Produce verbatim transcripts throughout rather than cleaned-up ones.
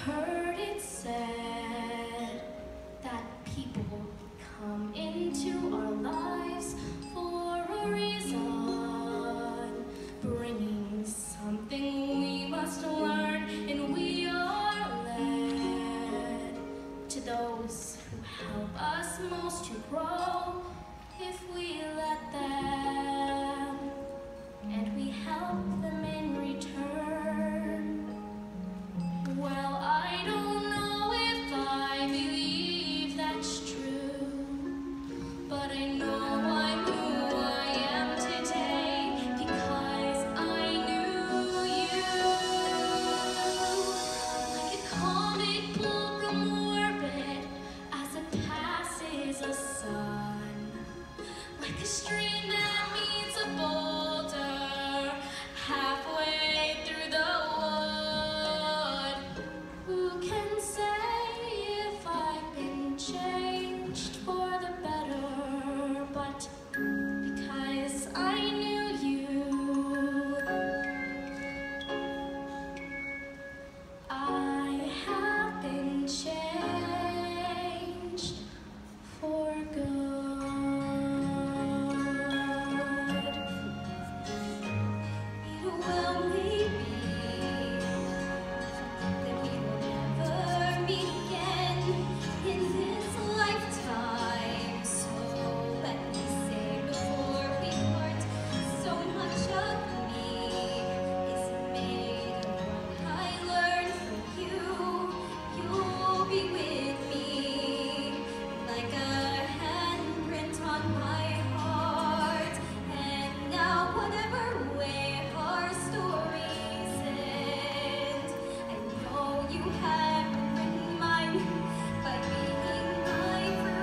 heard it said that people come into our lives for a reason, bringing something we must learn, and we are led to those who help us most to grow if we let them, and we help them in return. Well, I don't know if I believe that's true, but I know I'm who I am today because I knew you. Like a comet pulled from orbit as it passes a sun, like a stream that meets a boulder halfway through the wood. Who can say if I've been changed for the better? But because I knew you, I have been changed for good. Well, maybe that we will never meet again in this lifetime. So let me say before we part, so much of me is made of what I learned from you. You'll be with me like a handprint on my heart. And now whatever way our stories end, I know you have written mine by being my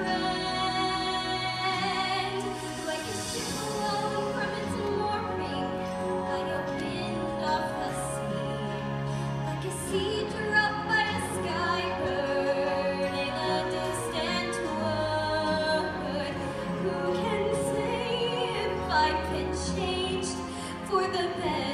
friend. Like a ship alone from its mooring, I opened off the sea. Like a seed dropped by a skybird in a distant wood. Who can say if I've been changed for the better?